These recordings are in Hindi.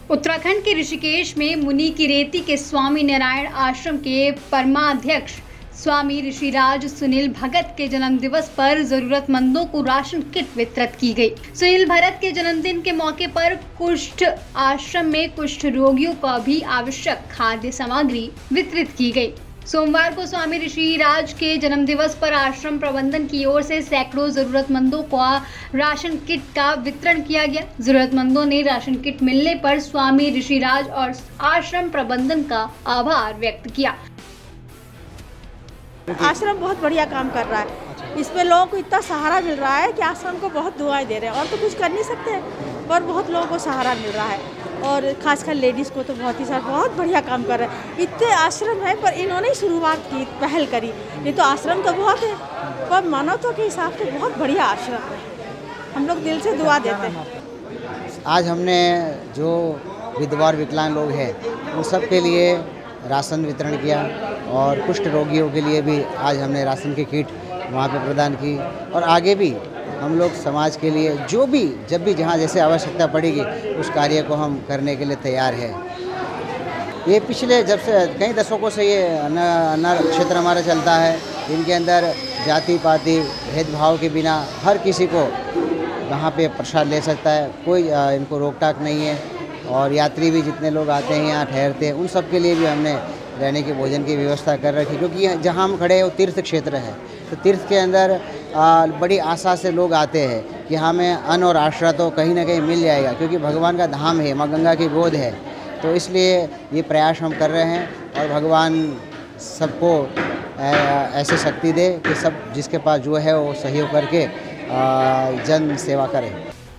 उत्तराखंड के ऋषिकेश में मुनि किरेती के स्वामी नारायण आश्रम के परमाध्यक्ष स्वामी ऋषिराज सुनील भगत के जन्म दिवस पर जरूरतमंदों को राशन किट वितरित की गई। सुनील भगत के जन्मदिन के मौके पर कुष्ठ आश्रम में कुष्ठ रोगियों को भी आवश्यक खाद्य सामग्री वितरित की गई। सोमवार को स्वामी ऋषिराज के जन्म दिवस पर आश्रम प्रबंधन की ओर से सैकड़ों जरूरतमंदों को राशन किट का वितरण किया गया। जरूरतमंदों ने राशन किट मिलने पर स्वामी ऋषिराज और आश्रम प्रबंधन का आभार व्यक्त किया। आश्रम बहुत बढ़िया काम कर रहा है। इसमें लोगों को इतना सहारा मिल रहा है कि आश्रम को बहुत दुआएं दे रहे हैं, और तो कुछ कर नहीं सकते, पर बहुत लोगों को सहारा मिल रहा है, और खासकर लेडीज़ को तो बहुत बढ़िया काम कर रहे हैं। इतने आश्रम है पर इन्होंने ही शुरुआत की, पहल करी। नहीं तो आश्रम तो बहुत है, पर मानवता के हिसाब से बहुत बढ़िया आश्रम है। हम लोग दिल से दुआ देते हैं। आज हमने जो विधवा और विकलांग लोग हैं उन सब के लिए राशन वितरण किया, और कुष्ठ रोगियों के लिए भी आज हमने राशन की किट वहाँ पे प्रदान की, और आगे भी हम लोग समाज के लिए जब भी जहाँ जैसे आवश्यकता पड़ेगी उस कार्य को हम करने के लिए तैयार है। ये पिछले जब से कई दशकों से ये अन्न क्षेत्र हमारा चलता है। इनके अंदर जाति पाति भेदभाव के बिना हर किसी को यहाँ पे प्रसाद ले सकता है, कोई इनको रोक टाक नहीं है। और यात्री भी जितने लोग आते हैं यहाँ ठहरते हैं, उन सब के लिए भी हमने रहने के भोजन की व्यवस्था कर रखी, क्योंकि जहाँ हम खड़े हैं वो तीर्थ क्षेत्र है। तो तीर्थ के अंदर बड़ी आशा से लोग आते हैं कि हमें अन्न और आश्रय तो कहीं ना कहीं मिल जाएगा, क्योंकि भगवान का धाम है, माँ गंगा की गोद है। तो इसलिए ये प्रयास हम कर रहे हैं, और भगवान सबको ऐसे शक्ति दे कि सब जिसके पास जो है वो सहयोग करके जन सेवा करें।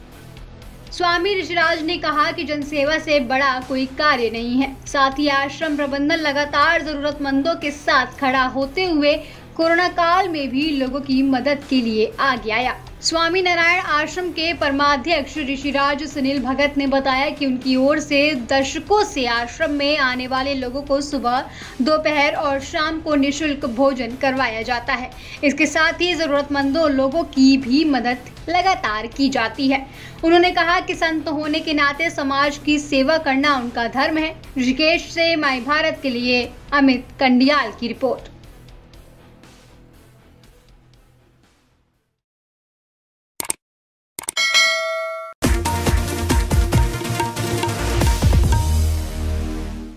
स्वामी ऋषिराज ने कहा कि जनसेवा से बड़ा कोई कार्य नहीं है। साथ ही आश्रम प्रबंधन लगातार जरूरतमंदों के साथ खड़ा होते हुए कोरोना काल में भी लोगों की मदद के लिए आगे आया। स्वामी नारायण आश्रम के परमाध्यक्ष ऋषिराज सुनील भगत ने बताया कि उनकी ओर से दशकों से आश्रम में आने वाले लोगों को सुबह, दोपहर और शाम को निःशुल्क भोजन करवाया जाता है। इसके साथ ही जरूरतमंदों लोगों की भी मदद लगातार की जाती है। उन्होंने कहा कि संत होने के नाते समाज की सेवा करना उनका धर्म है। ऋषिकेश से माई भारत के लिए अमित कंडियाल की रिपोर्ट।